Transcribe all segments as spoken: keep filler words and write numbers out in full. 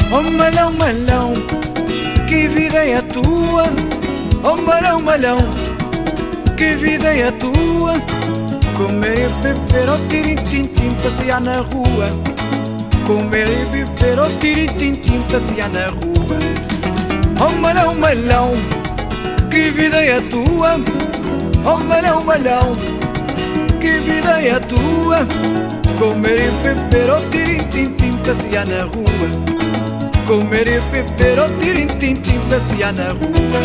Oh malhão, malhão, que vida é a tua? Oh malhão, malhão, que vida é a tua? Comer e beber, oh tiritim-tim, passear na rua. Comer e beber, oh tiritim-tim, passear na rua. Oh malhão, malhão, que vida é a tua? Oh malhão, malhão, que vida é a tua? Comer e beber, oh tiritim-tim, passear na rua. Comer e beber, oh tiritim-tim, passear na rua.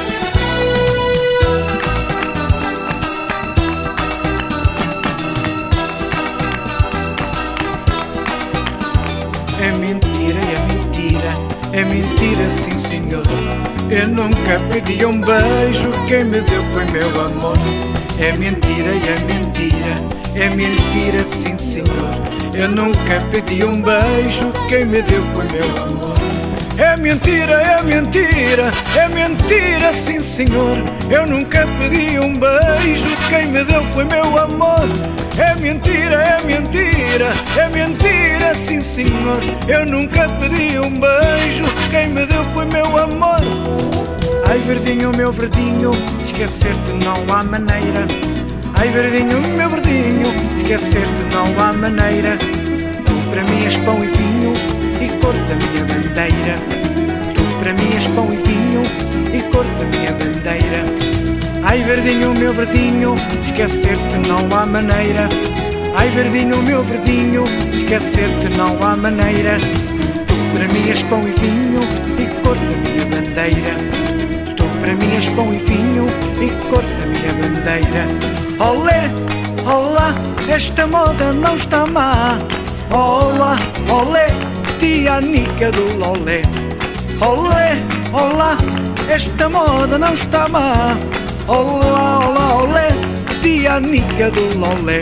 É mentira, é mentira, é mentira, sim senhor. Eu nunca pedi um beijo, quem me deu foi meu amor. É mentira, é mentira, é mentira, sim senhor. Eu nunca pedi um beijo, quem me deu foi meu amor. É mentira, é mentira, é mentira, sim senhor. Eu nunca pedi um beijo, quem me deu foi meu amor. É mentira, é mentira, é mentira, sim senhor. Eu nunca pedi um beijo, quem me deu foi meu amor. Ai verdinho, meu verdinho, esquecer-te não há maneira. Ai verdinho, meu verdinho, esquecer-te não há maneira. Tu para mim és pão e vinho e cor da minha bandeira. Tu para mim és pão e vinho e cor da minha bandeira. Ai verdinho, meu verdinho, esquecer-te não há maneira. Ai verdinho, meu verdinho, esquecer-te não há maneira. Tu para mim és pão e vinho e cor da minha bandeira. Tu para mim és pão e vinho e cor da minha bandeira. Olé, olá, esta moda não está má. Olá, olé, tia Anica do Lolé. Olé, olá, esta moda não está má. Olá, olá, olé, tia Anica do Lolé.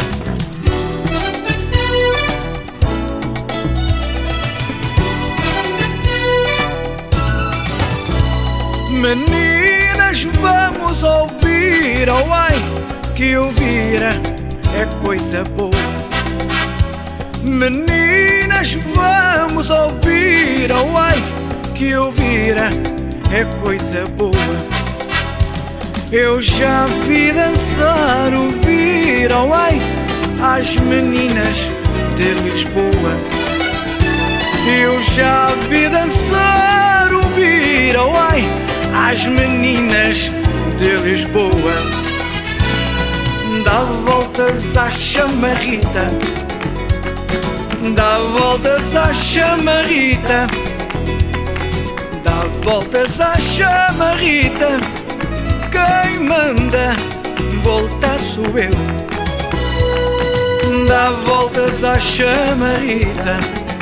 Meninas, vamos ouvir, oh ai, que ouvir é coisa boa. Meninas, vamos ouvir, oh ai, que ouvir é coisa boa. Eu já vi dançar, ouvir, oh ai, as meninas de Lisboa. Eu já vi dançar, ouvir, oh ai, as meninas de Lisboa. Dá voltas à chamarrita, dá voltas à chamarrita, dá voltas à chamarrita. Quem manda voltar sou eu. Dá voltas à chamarrita,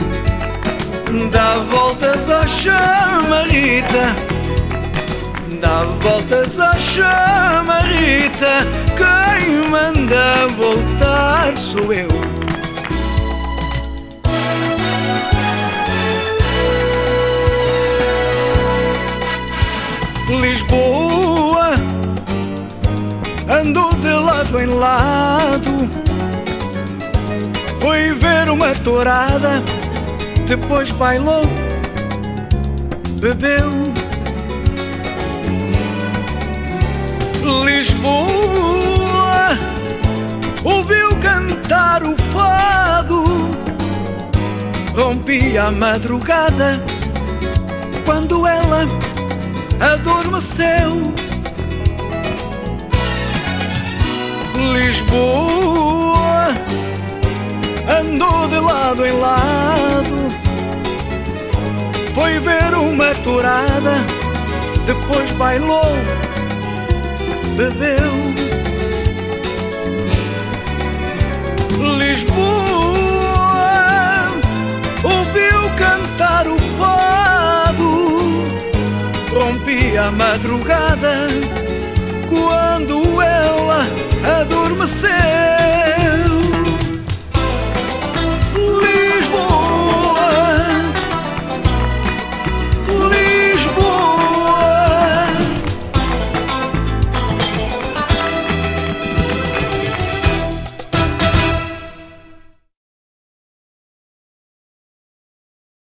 dá voltas à chamarrita, dá voltas à chamarrita. Quem manda voltar sou eu. Lisboa andou de lado em lado, foi ver uma tourada, depois bailou, bebeu. Lisboa ouviu cantar o fado, rompia a madrugada quando ela adormeceu. Lisboa andou de lado em lado, foi ver uma tourada, depois bailou, bebeu. Lisboa ouviu cantar o fado, rompia a madrugada quando ela adormeceu.